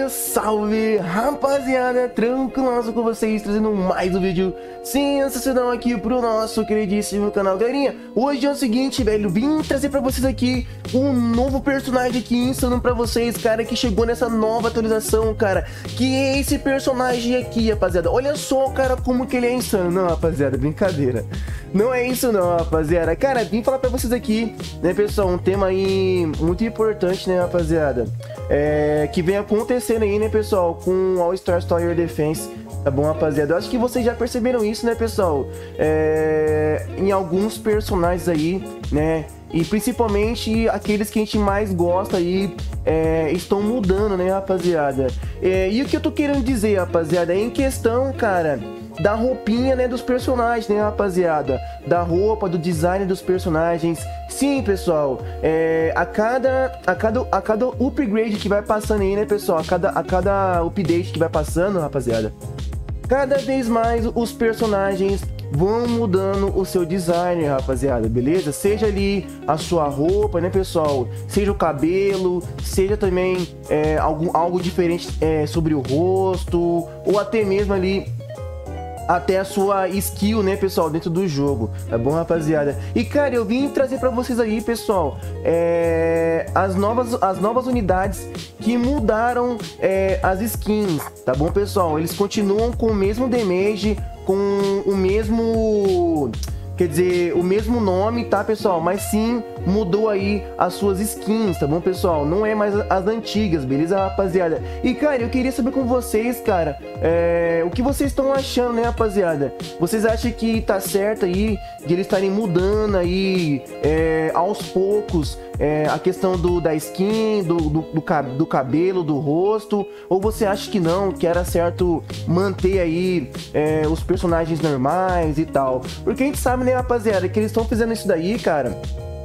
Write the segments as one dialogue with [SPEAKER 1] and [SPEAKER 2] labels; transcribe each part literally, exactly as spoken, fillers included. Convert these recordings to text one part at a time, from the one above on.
[SPEAKER 1] Salve, salve, rapaziada, tranquilaço com vocês, trazendo mais um vídeo sensacional aqui pro nosso queridíssimo canal. Galerinha, hoje é o seguinte, velho, vim trazer pra vocês aqui um novo personagem aqui, insano pra vocês, cara, que chegou nessa nova atualização, cara, que é esse personagem aqui, rapaziada. Olha só, cara, como que ele é insano. Não, rapaziada, brincadeira. Não é isso não, rapaziada. Cara, vim falar pra vocês aqui, né, pessoal, um tema aí muito importante, né, rapaziada, é, que vem acontecendo aí, né, pessoal, com All Stars Tower Defense, tá bom, rapaziada? Eu acho que vocês já perceberam isso, né, pessoal, é, em alguns personagens aí, né, e principalmente aqueles que a gente mais gosta aí, é, estão mudando, né, rapaziada? É, e o que eu tô querendo dizer, rapaziada, é em questão, cara, da roupinha, né, dos personagens, né, rapaziada? Da roupa, do design dos personagens. Sim, pessoal, é, a cada a cada a cada upgrade que vai passando aí, né, pessoal? A cada a cada update que vai passando, rapaziada, cada vez mais os personagens vão mudando o seu design, rapaziada, beleza? Seja ali a sua roupa, né, pessoal? Seja o cabelo, seja também é, algo, algo diferente é, sobre o rosto, ou até mesmo ali até a sua skill, né, pessoal, dentro do jogo, tá bom, rapaziada? E, cara, eu vim trazer pra vocês aí, pessoal, é, as, novas, as novas unidades que mudaram é, as skins, tá bom, pessoal? Eles continuam com o mesmo damage, com o mesmo... Quer dizer, o mesmo nome, tá, pessoal? Mas sim, mudou aí as suas skins, tá bom, pessoal? Não é mais as antigas, beleza, rapaziada? E, cara, eu queria saber com vocês, cara, é... o que vocês estão achando, né, rapaziada? Vocês acham que tá certo aí de eles estarem mudando aí é... aos poucos é... a questão do, da skin, do, do, do, do cabelo, do rosto? Ou você acha que não, que era certo manter aí é... os personagens normais e tal? Porque a gente sabe, né, rapaziada, que eles estão fazendo isso daí, cara,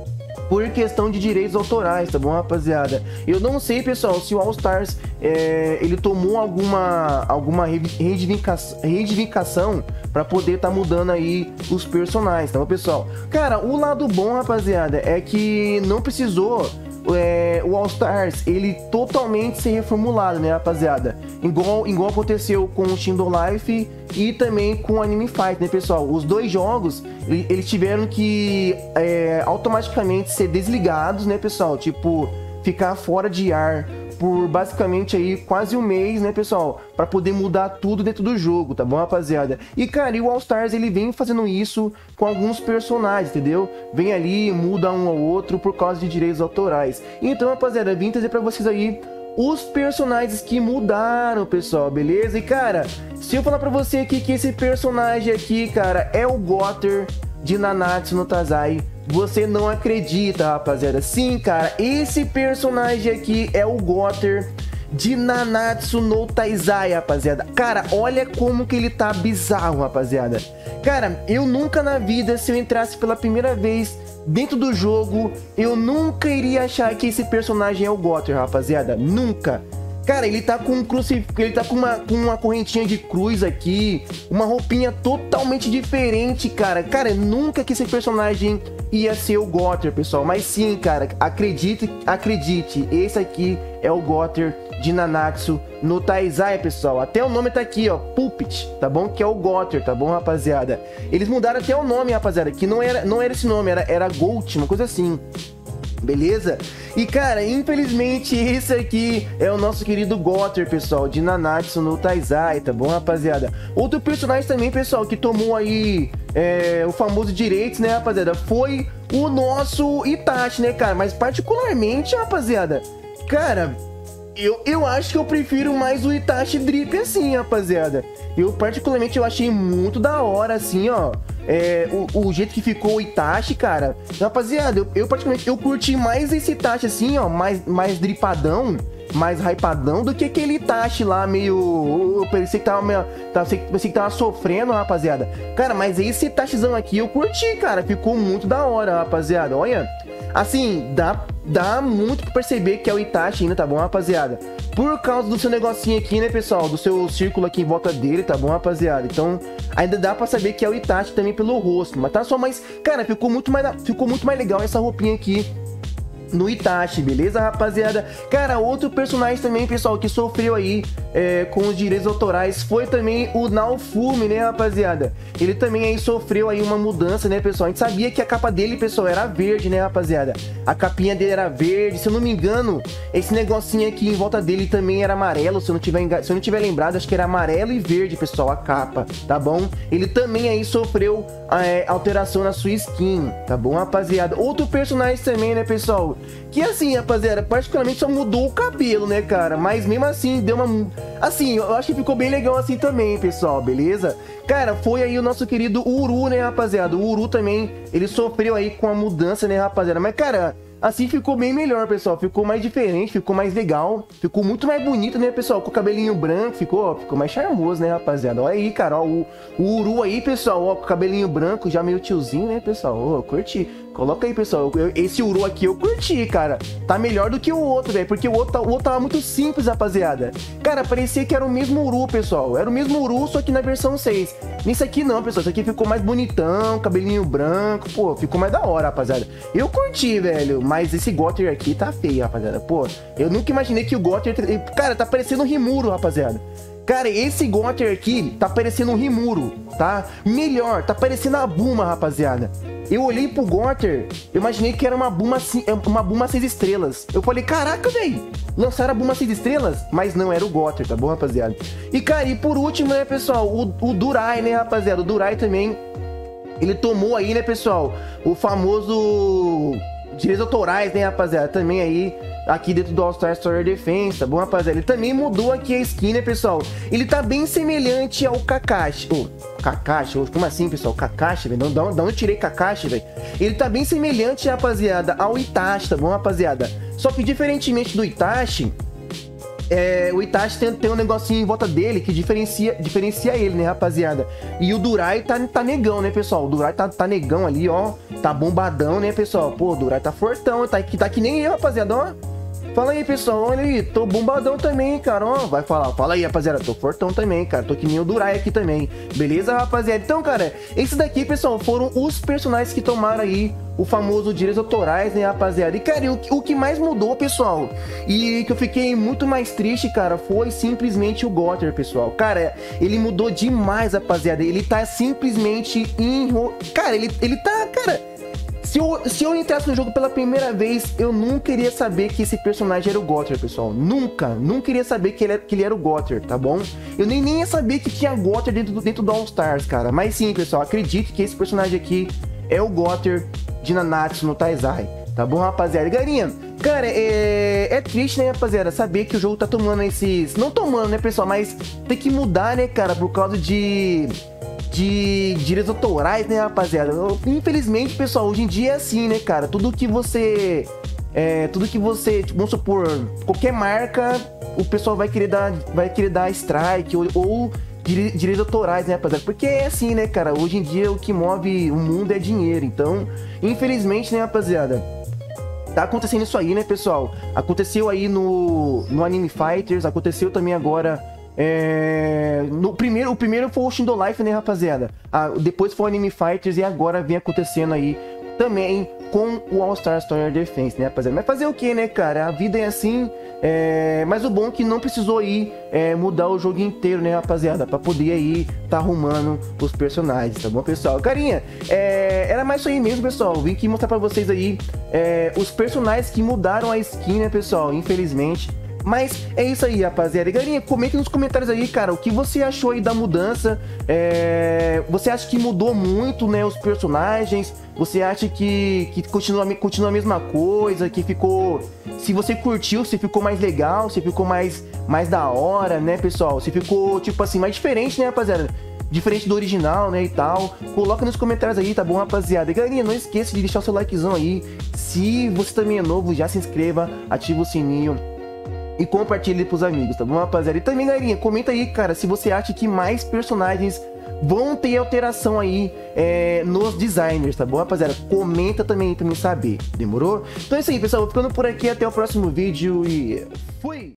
[SPEAKER 1] por questão de direitos autorais, tá bom, rapaziada? Eu não sei, pessoal, se o All Stars é, ele tomou alguma alguma reivindicação, reivindicação para poder estar tá mudando aí os personagens, tá bom, pessoal? Cara, o lado bom, rapaziada, é que não precisou É, o All Stars ele totalmente ser reformulado, né, rapaziada? Igual, igual aconteceu com o Shindo Life e também com o Anime Fight, né, pessoal? Os dois jogos, eles tiveram que é, automaticamente ser desligados, né, pessoal? Tipo, ficar fora de ar por basicamente aí quase um mês, né, pessoal, para poder mudar tudo dentro do jogo, tá bom, rapaziada? E, cara, e o All Stars ele vem fazendo isso com alguns personagens, entendeu? Vem ali, muda um ao outro por causa de direitos autorais. Então, rapaziada, vim trazer para vocês aí os personagens que mudaram, pessoal, beleza? E, cara, se eu falar para você aqui que esse personagem aqui, cara, é o Gotter de Nanatsu no Taizai, você não acredita, rapaziada. Sim, cara, esse personagem aqui é o Gotter de Nanatsu no Taizai, rapaziada. Cara, olha como que ele tá bizarro, rapaziada. Cara, eu nunca na vida, se eu entrasse pela primeira vez dentro do jogo, eu nunca iria achar que esse personagem é o Gotter, rapaziada. Nunca. Cara, ele tá com um crucifixo, ele tá com uma, com uma correntinha de cruz aqui, uma roupinha totalmente diferente, cara. Cara, nunca que esse personagem ia ser o Gotter, pessoal. Mas sim, cara, acredite, acredite, esse aqui é o Gotter de Nanatsu no Taizai, pessoal. Até o nome tá aqui, ó, Puppet, tá bom? Que é o Gotter, tá bom, rapaziada? Eles mudaram até o nome, rapaziada, que não era, não era esse nome, era, era Gold, uma coisa assim. Beleza? E, cara, infelizmente esse aqui é o nosso querido Gotter, pessoal, de Nanatsu no Taizai, tá bom, rapaziada? Outro personagem também, pessoal, que tomou aí é, o famoso direitos, né, rapaziada, foi o nosso Itachi, né, cara? Mas particularmente, rapaziada, cara, eu, eu acho que eu prefiro mais o Itachi Drip assim, rapaziada. Eu particularmente eu achei muito da hora, assim, ó. É, o, o jeito que ficou o Itachi, cara. Rapaziada, eu, eu praticamente eu curti mais esse Itachi assim, ó, mais, mais dripadão, mais hypadão do que aquele Itachi lá meio... Eu pensei que tava meio... Pensei, pensei que tava sofrendo, rapaziada. Cara, mas esse Itachizão aqui eu curti, cara. Ficou muito da hora, rapaziada. Olha, assim, dá, dá muito pra perceber que é o Itachi ainda, tá bom, rapaziada? Por causa do seu negocinho aqui, né, pessoal? Do seu círculo aqui em volta dele, tá bom, rapaziada? Então, ainda dá pra saber que é o Itachi também pelo rosto. Mas tá só mais... Cara, ficou muito mais, ficou muito mais legal essa roupinha aqui no Itachi, beleza, rapaziada? Cara, outro personagem também, pessoal, que sofreu aí é, com os direitos autorais foi também o Naofumi, né, rapaziada? Ele também aí sofreu aí uma mudança, né, pessoal? A gente sabia que a capa dele, pessoal, era verde, né, rapaziada? A capinha dele era verde, se eu não me engano, esse negocinho aqui em volta dele também era amarelo, se eu não tiver, engan... se eu não tiver lembrado, acho que era amarelo e verde, pessoal, a capa, tá bom? Ele também aí sofreu é, alteração na sua skin, tá bom, rapaziada? Outro personagem também, né, pessoal? Que assim, rapaziada, particularmente só mudou o cabelo, né, cara? Mas mesmo assim, deu uma... Assim, eu acho que ficou bem legal assim também, pessoal, beleza? Cara, foi aí o nosso querido Uru, né, rapaziada? O Uru também, ele sofreu aí com a mudança, né, rapaziada? Mas, cara... Assim ficou bem melhor, pessoal. Ficou mais diferente, ficou mais legal. Ficou muito mais bonito, né, pessoal? Com o cabelinho branco, ficou, ó, ficou mais charmoso, né, rapaziada? Olha aí, cara, ó, o, o Uru aí, pessoal, ó, com o cabelinho branco, já meio tiozinho, né, pessoal? Ó, curti. Coloca aí, pessoal. Eu, esse Uru aqui eu curti, cara. Tá melhor do que o outro, velho. Porque o outro, o outro tava muito simples, rapaziada. Cara, parecia que era o mesmo Uru, pessoal. Era o mesmo Uru, só que na versão seis. Nisso aqui não, pessoal. Isso aqui ficou mais bonitão, cabelinho branco. Pô, ficou mais da hora, rapaziada. Eu curti, velho. Mas esse Gotter aqui tá feio, rapaziada. Pô, eu nunca imaginei que o Gotter... Cara, tá parecendo um Rimuro, rapaziada. Cara, esse Gotter aqui tá parecendo um Rimuro, tá? Melhor, tá parecendo a Buma, rapaziada. Eu olhei pro Gotter, eu imaginei que era uma Buma, uma Buma seis estrelas. Eu falei, caraca, velho, lançaram a Buma seis estrelas? Mas não, era o Gotter, tá bom, rapaziada? E, cara, e por último, né, pessoal, o, o Durai, né, rapaziada? O Durai também, ele tomou aí, né, pessoal, o famoso... direitos autorais, né, rapaziada? Também aí, aqui dentro do All Star Tower Defense, tá bom, rapaziada? Ele também mudou aqui a skin, né, pessoal? Ele tá bem semelhante ao Kakashi. Oh, Kakashi? Como assim, pessoal? Kakashi, velho? Da onde eu tirei Kakashi, velho? Ele tá bem semelhante, rapaziada, ao Itachi, tá bom, rapaziada? Só que, diferentemente do Itachi... É, o Itachi tem, tem um negocinho em volta dele que diferencia, diferencia ele, né, rapaziada? E o Durai tá, tá negão, né, pessoal? O Durai tá, tá negão ali, ó. Tá bombadão, né, pessoal? Pô, o Durai tá fortão, tá, tá que nem eu, rapaziada, ó. Fala aí, pessoal, olha aí, tô bombadão também, cara, ó. Vai falar, fala aí, rapaziada, tô fortão também, cara. Tô que nem o Durai aqui também. Beleza, rapaziada? Então, cara, esses daqui, pessoal, foram os personagens que tomaram aí o famoso direitos autorais, né, rapaziada? E, cara, o, o que mais mudou, pessoal, e que eu fiquei muito mais triste, cara, foi simplesmente o Gotter, pessoal. Cara, ele mudou demais, rapaziada. Ele tá simplesmente enro... Cara, ele, ele tá, cara... Se eu, se eu entrasse no jogo pela primeira vez, eu nunca iria saber que esse personagem era o Gotter, pessoal. Nunca, nunca iria saber que ele era, que ele era o Gotter, tá bom? Eu nem, nem ia saber que tinha Gotter dentro do, dentro do All Stars, cara. Mas sim, pessoal, acredite que esse personagem aqui é o Gotter de Nanatsu no Taizai. Tá bom, rapaziada? Galerinha, cara, é, é triste, né, rapaziada, saber que o jogo tá tomando esses... Não tomando, né, pessoal, mas tem que mudar, né, cara, por causa de... de direitos autorais, né, rapaziada? Infelizmente, pessoal, hoje em dia é assim, né, cara? Tudo que você... É, tudo que você... Tipo, vamos supor, qualquer marca, o pessoal vai querer dar, vai querer dar strike ou... ou direitos autorais, né, rapaziada? Porque é assim, né, cara? Hoje em dia o que move o mundo é dinheiro. Então, infelizmente, né, rapaziada? Tá acontecendo isso aí, né, pessoal? Aconteceu aí no, no Anime Fighters, aconteceu também agora... É... No primeiro, o primeiro foi o Shindo Life, né, rapaziada? Ah, depois foi o Anime Fighters e agora vem acontecendo aí também com o All Star Tower Defense, né, rapaziada? Mas fazer o que, né, cara? A vida é assim, é... mas o bom é que não precisou aí é, mudar o jogo inteiro, né, rapaziada? Pra poder aí tá arrumando os personagens, tá bom, pessoal? Carinha, é... era mais isso aí mesmo, pessoal. Vim aqui mostrar pra vocês aí é... os personagens que mudaram a skin, né, pessoal? Infelizmente. Mas é isso aí, rapaziada. E galerinha, comente nos comentários aí, cara, o que você achou aí da mudança. É... Você acha que mudou muito, né, os personagens? Você acha que, que continua, continua a mesma coisa? Que ficou... Se você curtiu, se ficou mais legal, se ficou mais, mais da hora, né, pessoal? Se ficou, tipo assim, mais diferente, né, rapaziada? Diferente do original, né, e tal. Coloca nos comentários aí, tá bom, rapaziada? E galerinha, não esqueça de deixar o seu likezão aí. Se você também é novo, já se inscreva, ativa o sininho e compartilhe pros amigos, tá bom, rapaziada? E também, galerinha, comenta aí, cara, se você acha que mais personagens vão ter alteração aí é, nos designers, tá bom, rapaziada? Comenta também pra mim saber, demorou? Então é isso aí, pessoal, vou ficando por aqui, até o próximo vídeo e fui!